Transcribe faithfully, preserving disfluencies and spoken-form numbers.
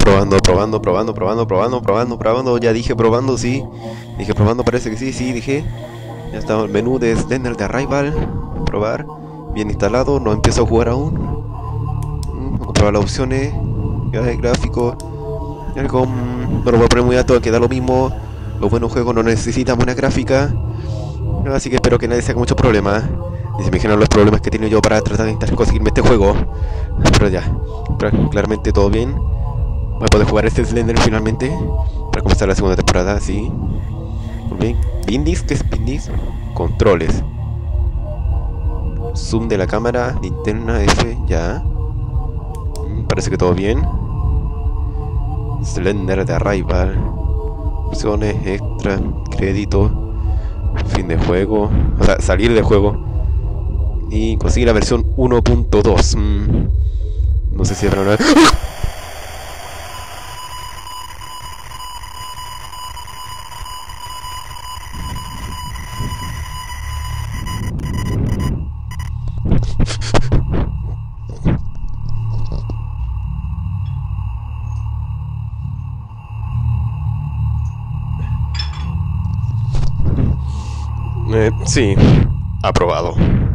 Probando, probando, probando, probando, probando, probando, probando. Ya dije probando, sí. Dije probando, parece que sí, sí, dije. Ya está el menú de Slender de Arrival. Probar. Bien instalado, no empiezo a jugar aún. Mm, comprobar las opciones. Ya el gráfico. Algo, mm, no lo voy a poner muy alto, que da lo mismo. Los buenos juegos no necesitan buena gráfica. Así que espero que nadie se haga muchos problemas. Y se me imaginan los problemas que he tenido yo para tratar de intentar conseguirme este juego. Pero ya, pero claramente todo bien. Voy a poder jugar este Slender finalmente. Para comenzar la segunda temporada, sí. Muy bien. Bindis, ¿qué es Bindis? Controles. Zoom de la cámara, linterna F, ya. Mm, parece que todo bien. Slender de Arrival. Opciones, extra, crédito. Fin de juego. O sea, salir de juego. Y conseguir la versión uno punto dos. Mm, no sé si habrá una... Eh, sí, aprobado.